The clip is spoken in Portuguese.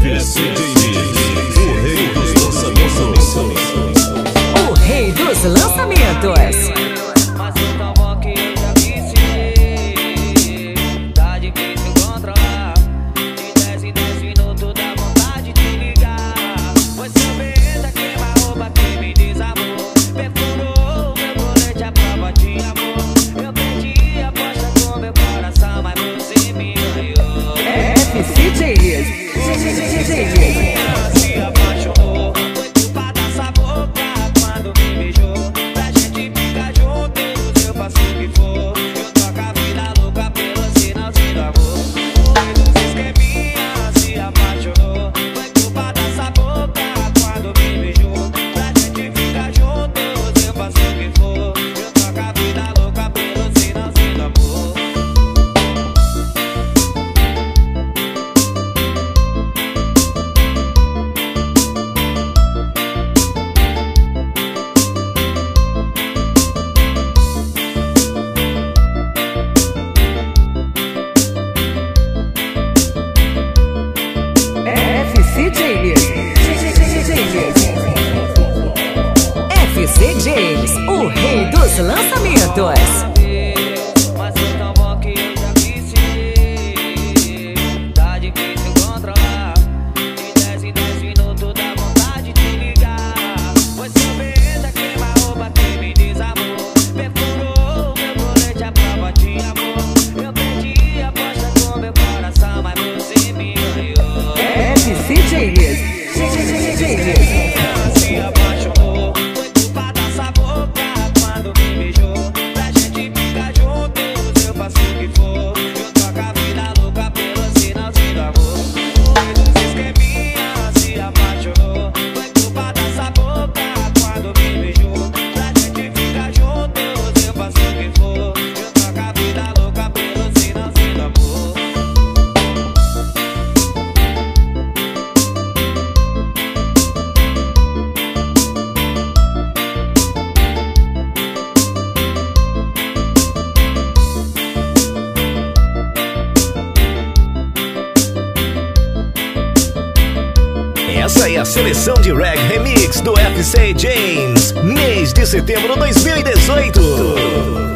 FC James, o rei dos lançamentos. O rei dos lançamentos. Mas eu tão bom que eu já viciei. Tá difícil controlar. De 10 em 10 minutos dá vontade de ligar. Pois seu beleza queima a roupa que me desarmou. Perfurou meu colete à prova de amor. Eu perdi a aposta com meu coração, mas você me ganhou. FC James. Se apaixonou, foi culpa dessa boca quando me beijou. Pra gente ficar juntos, eu faço o que for. Eu troco a vida louca pelo sinalzinho do amor. Foi dos esqueminha, se apaixonou, foi culpa dessa boca quando me beijou. Pra gente ficar juntos, eu faço o que for. Eu troco a vida louca pelo sinalzinho do amor. FC James. FC James, o rei dos lançamentos. Mas eu tão bom que eu já viciei. Tá difícil controlar. De 10 em 10 minutos dá vontade de ligar. Pois seu beleza queima a roupa que me desarmou. Perfurou meu colete à prova de amor. Eu perdi a aposta com meu coração, mas você me ganhou. FC James. Se apaixonou, foi culpa dessa boca quando me beijou. Pra gente ficar juntos, eu faço o que for. Eu troco a vida louca pelo sinalzinho do amor. Foi dos esqueminha, se apaixonou, foi culpa dessa boca quando me beijou. Pra gente ficar juntos, eu faço o que for. Eu troco a vida louca pelo sinalzinho do amor. Essa é a seleção de Reg Remix do FC James, mês de setembro 2018.